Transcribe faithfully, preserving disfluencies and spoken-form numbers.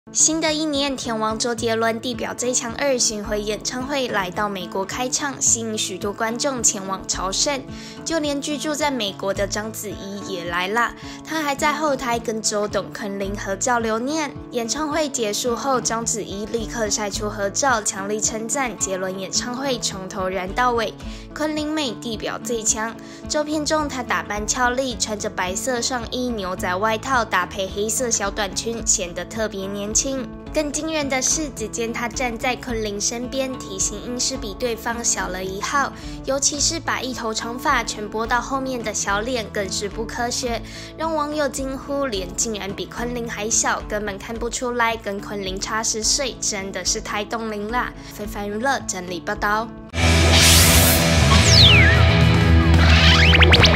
新的一年，天王周杰伦地表最强二巡回演唱会来到美国开唱，吸引许多观众前往朝圣。就连居住在美国的章子怡也来啦，她还在后台跟周董、昆凌合照留念。演唱会结束后，章子怡立刻晒出合照，强力称赞杰伦演唱会从头燃到尾，昆凌妹地表最强。照片中，她打扮俏丽，穿着白色上衣、牛仔外套，搭配黑色小短裙，显得特别年轻。更惊人的是，只见他站在昆凌身边，体型硬是比对方小了一号，尤其是把一头长发全拨到后面的小脸，更是不科学，让网友惊呼脸竟然比昆凌还小，根本看不出来跟昆凌差十岁，真的是太冻龄啦！非凡娱乐整理报道。